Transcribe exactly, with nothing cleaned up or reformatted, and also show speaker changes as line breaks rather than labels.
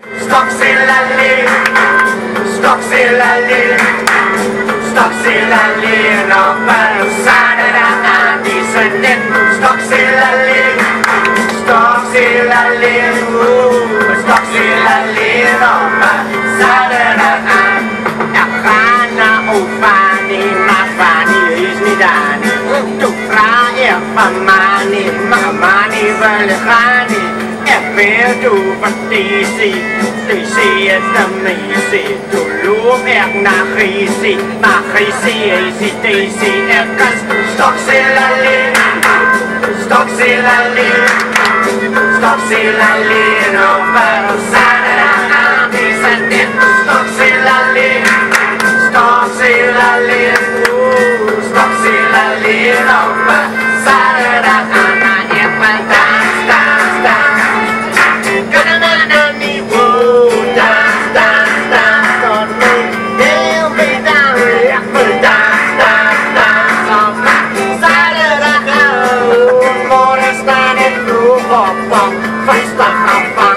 Stok c'est l'allée, stok c'est l'allée, stok c'est l'allée, non pas ça de la descendant. Stok c'est l'allée, stok c'est l'allée, stok c'est l'allée, non pas ça de la Akana ufani, mafani is midani. Tu frae famani, mamani velkhani. Veel toe van deze, deze is de meeste. Doe ik naar Griezi, maar Griezi is deze. Ik kan stok c'est l'allée, stok c'est l'allée, stok c'est l'allée. Non pas ça de descendant. Stok c'est l'allée, stok c'est l'allée, stok c'est l'allée. Non pas ça de Vai estar